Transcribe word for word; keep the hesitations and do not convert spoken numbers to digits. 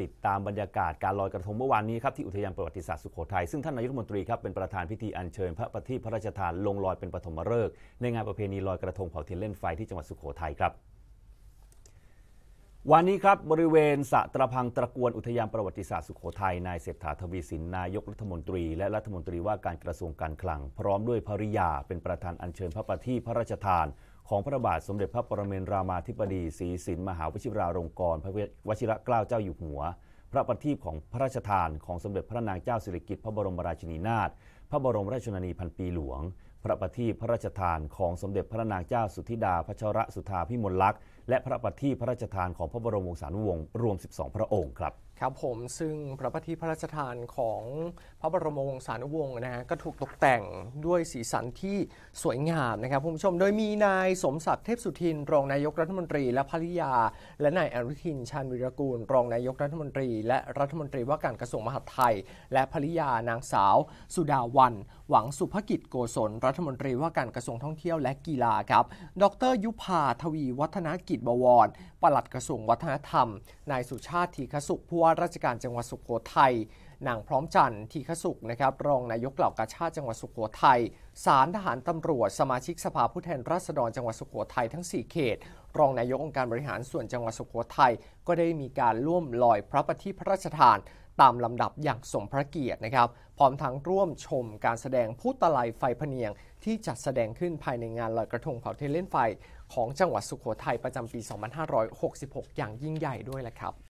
ติดตามบรรยากาศการลอยกระทงเมื่อวานนี้ครับที่อุทยานประวัติศาสตร์สุโขทัยซึ่งท่านนายกรัฐมนตรีครับเป็นประธานพิธีอัญเชิญพระประทีปพระราชทานลงลอยเป็นปฐมฤกษ์ในงานประเพณีลอยกระทงเผาเทียนเล่นไฟที่จังหวัดสุโขทัยครับวันนี้ครับบริเวณสระตระพังตระกวนอุทยานประวัติศาสตร์สุโขทัยนายเศรษฐาทวีสินนายกรัฐมนตรีและรัฐมนตรีว่าการกระทรวงการคลังพร้อมด้วยภริยาเป็นประธานอัญเชิญพระประทีปพระราชทานของพระบาทสมเด็จพระปรมินทรามาธิบดีศรีสินมหาวชิราลงกรณ์พระวชิรเกล้าเจ้าอยู่หัวพระประทีปของพระราชทานของสมเด็จพระนางเจ้าสิริกิติ์พระบรมราชินีนาถพระบรมราชชนนีพันปีหลวงพระประทีปพระราชทานของสมเด็จพระนางเจ้าสุธิดาพัชรสุธาพิมลลักษณ์และพระประทีปพระราชทานของพระบรมวงศานุวงศ์รวมสิบสองพระองค์ครับครับผมซึ่งพระประทีปพระราชทานของพระบรมวงศานุวงศ์นะฮะก็ถูกตกแต่งด้วยสีสันที่สวยงามนะครับคุณผู้ชมโดยมีนายสมศักดิ์เทพสุทินรองนายกรัฐมนตรีและภริยาและนายอนุทินชาญวีรกูลรองนายกรัฐมนตรีและรัฐมนตรีว่าการกระทรวงมหาดไทยและภริยานางสาวสุดาวันหวังสุภกิจโกศลรัฐมนตรีว่าการกระทรวงท่องเที่ยวและกีฬาครับดรยุพาทวีวัฒนกิจบวรปลัดกระทรวงวัฒนธรรมนายสุชาติธีคสุขผู้ว่าราชการจังหวัดสุโขทัยนางพร้อมจันทร์ธีคสุขนะครับรองนายกเหล่ากาชาดจังหวัดสุโขทัยศาลทหารตำรวจสมาชิกสภาผู้แทนราษฎรจังหวัดสุโขทัยทั้งสี่เขตรองนายกองค์การบริหารส่วนจังหวัดสุโขทัยก็ได้มีการร่วมลอยพระประทีปพระราชทานตามลำดับอย่างสมพระเกียรตินะครับพร้อมทั้งร่วมชมการแสดงพุตลัยไฟพเนียงที่จัดแสดงขึ้นภายในงานลอยกระทงเผาเทียนเล่นไฟของจังหวัดสุโขทัยประจำปี สองพันห้าร้อยหกสิบหก อย่างยิ่งใหญ่ด้วยแหละครับ